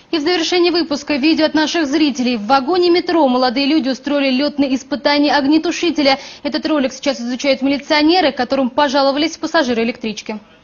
И в завершении выпуска видео от наших зрителей. В вагоне метро молодые люди устроили летные испытания огнетушителя. Этот ролик сейчас изучают милиционеры, которым пожаловались пассажиры электрички.